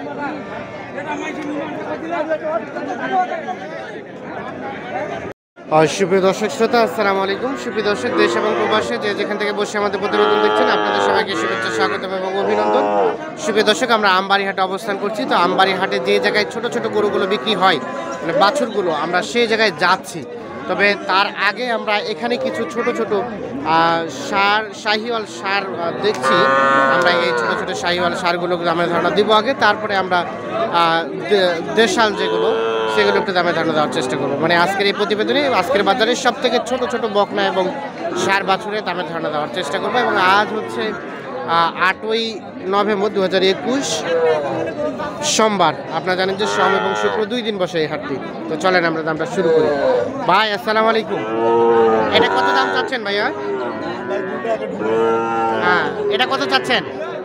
সুপ্রিয় দর্শক শ্রোতা, আসসালামু আলাইকুম। সুপ্রিয় দর্শক, দেশ এবং প্রবাসে যে যেখান থেকে বসে আমাদের প্রতিবেদন দেখছেন, আপনাদের সবাইকে শুভেচ্ছা, স্বাগতম এবং অভিনন্দন। সুপ্রিয় দর্শক, আমরা আমবাড়ি হাটে অবস্থান করছি। তো আমবাড়ি হাটে যে জায়গায় ছোট ছোট গরুগুলো বিক্রি হয়, মানে বাছুরগুলো, আমরা সেই জায়গায় যাচ্ছি। তবে তার আগে আমরা এখানে কিছু ছোট ছোট শাহিওয়াল সার দেখছি। আমরা এই ছোট ছোট শাহিওয়াল সারগুলোকে আমরা ধারণা দিব আগে, তারপরে আমরা দেশাল যেগুলো সেগুলো একটু দামে ধারণা দেওয়ার চেষ্টা করবো। মানে আজকের এই প্রতিবেদনে আজকের বাজারে সব থেকে ছোট ছোট বকনা এবং সার বাছুরের দামে ধারণা দেওয়ার চেষ্টা করবো। এবং আজ হচ্ছে 8ই নভেম্বর 2021 সোমবার। আপনারা জানেন যে সোম এবং শুক্র 2 দিন বসে এই হাটটি। তো চলেন আমরা দামটা শুরু করি। ভাই আসসালামু আলাইকুম। এটা কত দাম চাচ্ছেন ভাইয়া? হ্যাঁ, এটা কত চাচ্ছেন?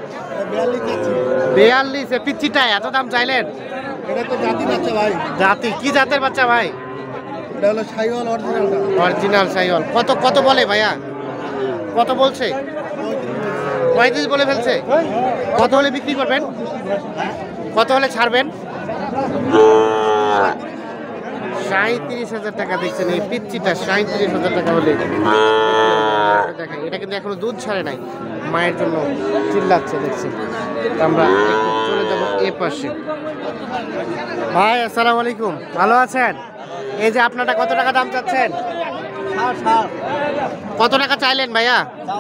42। পিচ্ছিটা এত দাম চাইলেন? এটা তো জাতি বাচ্চা ভাই। জাতি কি জাতের বাচ্চা ভাই? এটা হলো শাহিওয়াল অরিজিনালটা। অরিজিনাল শাহিওয়াল। কত বলে ভাইয়া? কত বলছে? 35 বলে ফেলছে। কত হলে বিক্রি করবেন? কত হলে ছাড়বেন? 37,000 টাকা দেখছেন এই পিচ্চিটা। 37,000 টাকা হলে দেখেন, এটা কিন্তু এখনো দুধ ছাড়ে নাই, মায়ের জন্য চিল্লাচ্ছে দেখছি। আমরা চলে যাবো এ পাশে। ভাই আসসালামু আলাইকুম, ভালো আছেন? এই যে আপনারা কত টাকা দাম চাচ্ছেন? কত টাকা চাইলেন ভাইয়া?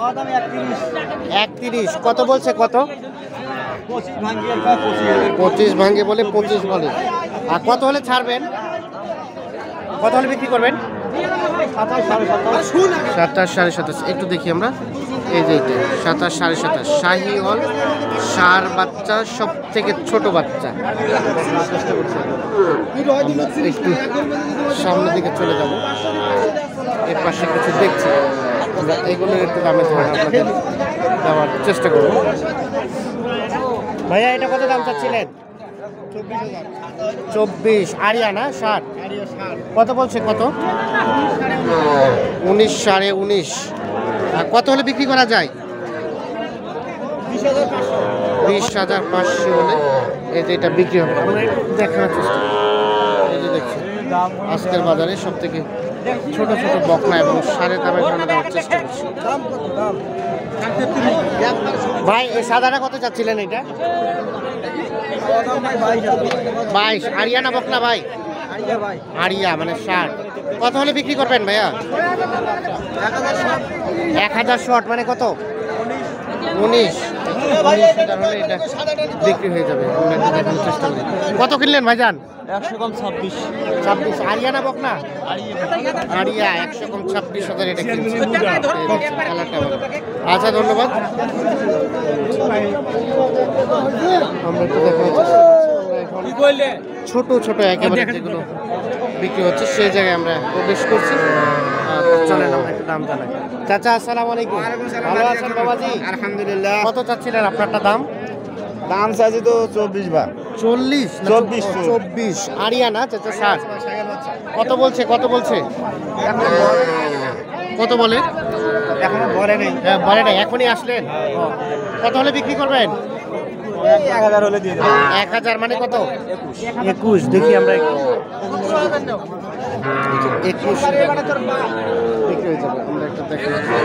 31। কত বলছে? কত? 25 ভাঙ্গে বলে, 25 বলে। আর কত হলে ছাড়বেন? কত হলে বিক্রি করবেন? 27, 27.5। একটু দেখি আমরা। এই যে এটা 27, 27.5 শাহিওয়াল সার বাচ্চা, সব থেকে ছোট বাচ্চা। একটু সামনের দিকে চলে যাব, এর পাশে কিছু দেখছি আমরা, এগুলোর একটু দামে আপনাদের দেওয়ার চেষ্টা করব। ভাইয়া এটা কত দাম চাচ্ছিলেন? 24। আরিয়া না 60? কত বলছে? কত? 19, 19.5। আর কত হলে বিক্রি করা যায়? 20,500 হলে এই যে এটা বিক্রি হবে। আমরা একটু দেখানোর চেষ্টা করি। এই যে দেখছি আজকের বাজারে সব থেকে ছোট ছোট বকনা এবং সারের দামে ধারণা দেওয়ার চেষ্টা করছি। ভাই এই সাদাটা কত চাচ্ছিলেন? এটা 22। আরিয়া না বকনা ভাই? আরিয়া মানে 60। কত হলে বিক্রি করবেন ভাইয়া? 1000 শর্ট মানে কত? 19,000 হলে এটা বিক্রি হয়ে যাবে। আমরা একটু দেখানোর চেষ্টা করি। কত কিনলেন ভাইজান? 100 কম 26। আরিয়া না বকনা? আরিয়া 100 কম 26,000 এটা কিনছে। আচ্ছা, ধন্যবাদ। আমরা একটু দেখানোর চেষ্টা করছি। ছোট ছোট একেবারে যেগুলো বিক্রি হচ্ছে সেই জায়গায় আমরা প্রবেশ করছি। চলেন আমরা একটু দাম জানাই। চাচা আসসালামু আলাইকুম, ভালো আছেন বাবাজি? আলহামদুলিল্লাহ। কত চাচ্ছিলেন আপনারটা দাম? দাম চাইছি তো 24 বা 40। 24 আরিয়া না চাচা 60? কত বলছে? কত বলছে? কত বলে? এখনো ভরে নেই। বলে নাই, এখনই আসলেন। কত হলে বিক্রি করবেন? 1000 হলে দিয়ে দেব। 1000 মানে কত? 21। দেখি আমরা 21 বিক্রি হয়ে যাবে। আমরা একটা দেখি,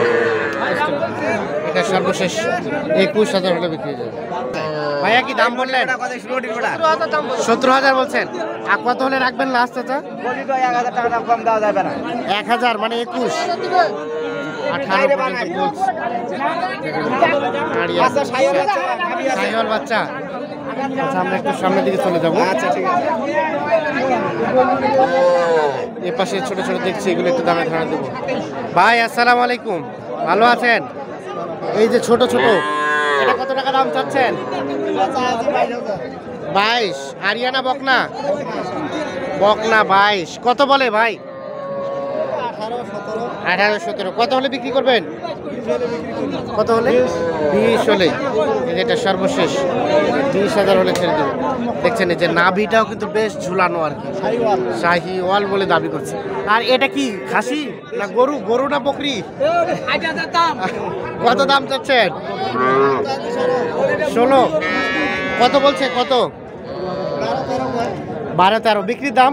এটা সর্বশেষ 21,000 হলে বিক্রি হয়ে যাবে। ভাইয়া কি দাম বললেন? 17,000 বলছেন। আর কত হলে রাখবেন লাস্ট চাচা? 1000 টাকা দাম কম দেওয়া যাবে না। 1000 মানে 21। 18 পর্যন্ত বলছে। শাহিওয়াল বাচ্চা। আচ্ছা, আমরা একটু সামনের দিকে চলে যাবো। আচ্ছা, ঠিক আছে। এ পাশে ছোট ছোট দেখছি, এগুলো একটু দামে ধারণা দেবো। ভাই আসসালামু আলাইকুম, ভালো আছেন? এই যে ছোট ছোট, এটা কত টাকা দাম চাচ্ছেন? 22। আরিয়ানা বকনা? বকনা 22। কত বলে ভাই? 18, 17। কত হলে বিক্রি করবেন? কত হলে? 20 হলে। এটা সর্বশেষ 20,000 হলে ছেড়ে দেবে। দেখছেন এই যে নাভিটাও কিন্তু বেশ ঝুলানো আর কি, শাহিওয়াল বলে দাবি করছে। আর এটা কি খাসি না গরু? গরু না বকরি? কত দাম চাচ্ছেন? 16। কত বলছে? কত? 12-13 বিক্রির দাম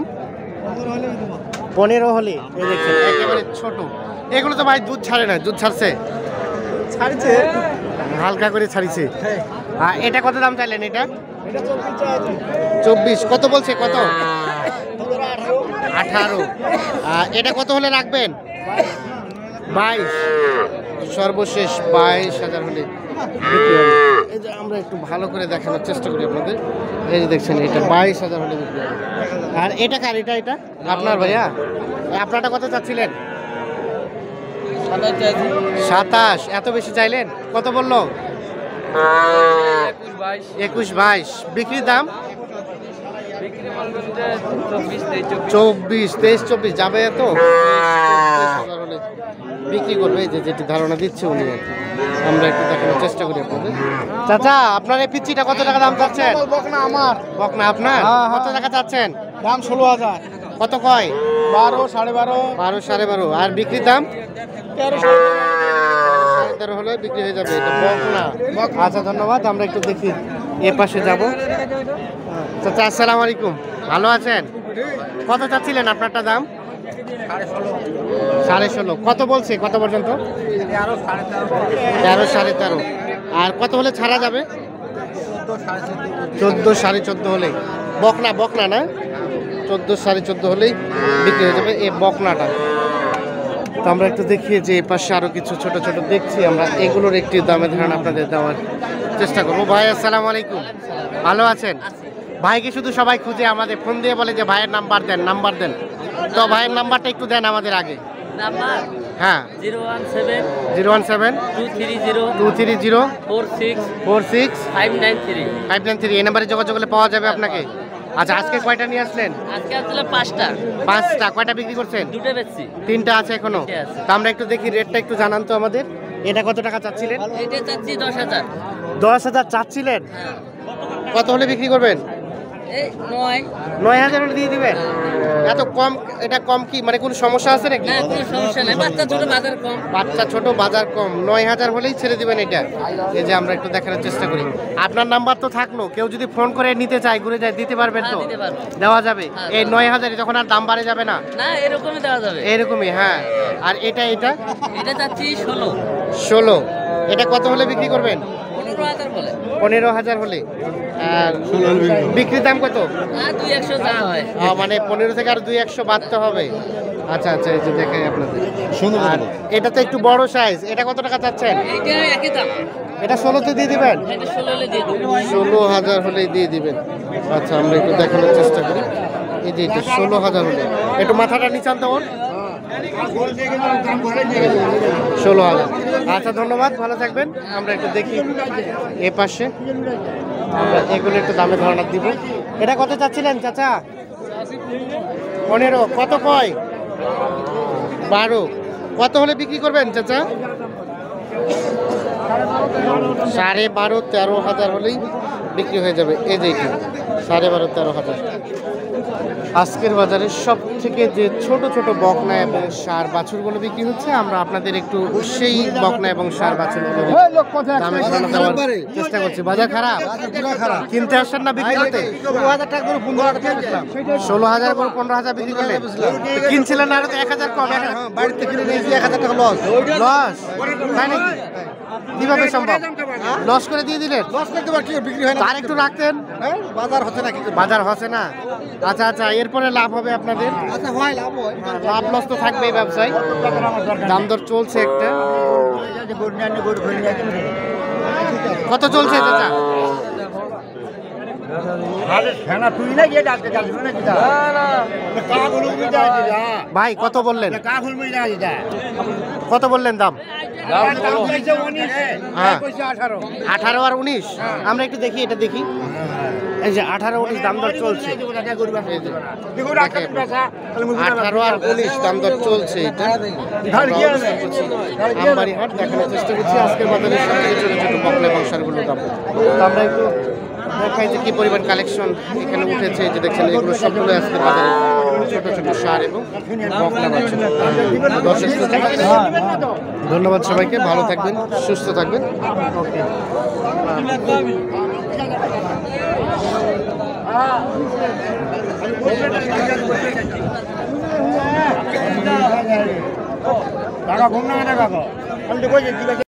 15 হলে এই দেখছেন একেবারে ছোট। এগুলো তো ভাই দুধ ছাড়ে না, দুধ ছাড়ছে ছাড়ছে হালকা করে ছাড়িছে। এটা কত দাম চাইলেন? এটা 24। কত বলছে? কত? 18। এটা কত হলে রাখবেন? 22। সর্বশেষ 22,000 হলে বিক্রি হবে। এই যে আমরা একটু ভালো করে দেখানোর চেষ্টা করি আপনাদের। এই যে দেখছেন এটা 22,000 হলে বিক্রি হবে। আর এটা কার? এটা আপনার ভাইয়া? আপনারটা কত চাচ্ছিলেন? 27। এত বেশি চাইলেন? কত বললো? 21-22। বিক্রির দাম 24-23-24 যাবে এত? 23,000 হলে বিক্রি করবে। এই যে যেটি ধারণা দিচ্ছে উনি আর কি। আমরা একটু দেখানোর চেষ্টা করি আপনাদের। চাচা আপনার এই পিচ্চিটা কত টাকা দাম চাচ্ছেন? বকনা আমার বকনা আপনার? কত টাকা চাচ্ছেন? দাম 16,000। কত কয়? 12, 12.5, 12, 12.5। আর বিক্রির দাম 13, 13 হলে বিক্রি হয়ে যাবে। এটা বকনা। আচ্ছা ধন্যবাদ। আমরা একটু দেখি এ পাশে যাব। চাচা আসসালামু আলাইকুম, ভালো আছেন? কত চাচ্ছিলেন আপনারটা দাম? 16.5। কত বলছে? কত পর্যন্ত? 13, 13.5। আর কত হলে ছাড়া যাবে? 14, 14.5 হলে। বকনা না? 14, 14.5 হলেই বিক্রি হয়ে যাবে এই বকনাটা। তো আমরা একটু দেখিয়ে যে এই পাশে আরো কিছু ছোট ছোট দেখছি আমরা, এগুলোর একটি দামে ধারণা আপনাদের দেওয়ার চেষ্টা করবো। ভাই আসসালামু আলাইকুম, ভালো আছেন? ভাইকে শুধু সবাই খুঁজে আমাদের ফোন দিয়ে বলে যে ভাইয়ের নাম্বার দেন। তো ভাইয়ের নাম্বারটা একটু দেন আমাদের আগে। নাম্বার হ্যাঁ 017 230 46 593। এই নাম্বারে যোগাযোগ করলে পাওয়া যাবে আপনাকে। আচ্ছা আজকে কয়টা নিয়ে আসলেন? আজকে আসলে 5টা। 5টা। কয়টা বিক্রি করছেন? 2টা বেচছি। 3টা আছে এখনো। 3টে আছে। তো আমরা একটু দেখি রেটটা একটু জানান তো আমাদের। এটা কত টাকা চাচ্ছিলেন? এটা চাচ্ছি 10,000। 10,000 চাচ্ছিলেন? হ্যাঁ। কত হলে বিক্রি করবেন? এই 9। 9,000 হলে দিয়ে দিবেন? এত কম? এটা কম কি মানে কোনো সমস্যা আছে নাকি? না কোনো সমস্যা নাই, বাচ্চা ছোট বাজার কম। বাচ্চা ছোট বাজার কম, 9,000 হলেই ছেড়ে দিবেন এটা? এই যে আমরা একটু দেখানোর চেষ্টা করি। আপনার নাম্বার তো থাকলো, কেউ যদি ফোন করে নিতে চায় ঘুরে যায় দিতে পারবেন তো? হ্যাঁ, দিতে পারবো। দেওয়া যাবে? হ্যাঁ, এই 9,000 তখন আর দাম বাড়ে যাবে না? না এরকমই দেওয়া যাবে। এরকমই হ্যাঁ। আর এটা এটা চাচ্ছি 16। 16। এটা কত হলে বিক্রি করবেন? 15,000 বলে। 15,000 হলে। আর বিক্রির দাম কত? 2-100 যা হয়। মানে 15 থেকে আর 2-100 বাড়তে হবে। আচ্ছা এই যে দেখাই আপনাদের। আর এটা তো একটু বড় সাইজ, এটা কত টাকা চাচ্ছেন? এইটা একই দাম। এটা 16তে দিয়ে দিবেন? এটা 16 হলে দিয়ে দেব। 16,000 হলেই দিয়ে দিবেন। আচ্ছা আমরা একটু দেখানোর চেষ্টা করি। এই যে এটা 16,000 হলে। একটু মাথাটা নিচান তো ওর। 16,000। আচ্ছা ধন্যবাদ, ভালো থাকবেন। আমরা একটু দেখি এ পাশে, আমরা এগুলো একটু দামে ধারণা দিব। এটা কত চাচ্ছিলেন চাচা? 15। কত কয়? 12। কত হলে বিক্রি করবেন চাচা? 12.5, 13,000 হলেই বিক্রি হয়ে যাবে। এই যে 12.5, 13,000। আজকের বাজারে সব থেকে যে ছোট ছোট বকনা এবং ষাঁড় বাছুরগুলো বিক্রি হচ্ছে, আমরা আপনাদের একটু সেই বকনা এবং ষাঁড় বাছুরগুলো দামে ধারণা দেওয়ার চেষ্টা করছি। বাজার খারাপ? কিনতে আসছেন না বিক্রি করতে? 16,000 করে 15,000 বিক্রি করলেন। কিনছিলেন আরো 1,000 কম? বাড়িতে কিনে নিয়েছি 1,000 টাকা লস। তাই নাকি? কিভাবে সম্ভব? লস করে দিয়ে দিলেন? বিক্রি হয় না, আর একটু রাখতেন। বাজার হচ্ছে না। বাজার হচ্ছে না? আচ্ছা এরপরে লাভ হবে আপনাদের? লাভ লস তো থাকবে এই ব্যবসায়। দাম দর চলছে একটা। কত চলছে চাচা? ভাই কত বললেন? কত বললেন দাম? হ্যাঁ 18 আর 19। আমরা একটু দেখি, এটা দেখি। এই যে 18, 19 দাম দর চলছে। 18 আর 19 দাম দর চলছে। এটা আমবাড়ি হাট দেখানোর চেষ্টা করছি আজকের বাজারে সবথেকে ছোট ছোট বকনা এবং ষাঁড়গুলোর দাম। তো আমরা একটু দেখাই যে কি পরিমাণ কালেকশন এখানে উঠেছে। যে দেখছেন এগুলো সবগুলো আজকের বাজারে ছোট ছোট ষাঁড় এবং বকনা বাছুর। দর্শক শ্রোতা, ধন্যবাদ সবাইকে, ভালো থাকবেন, সুস্থ থাকবেন। ওকে। টাকা ঘুম না টাকা আমি তো কইছি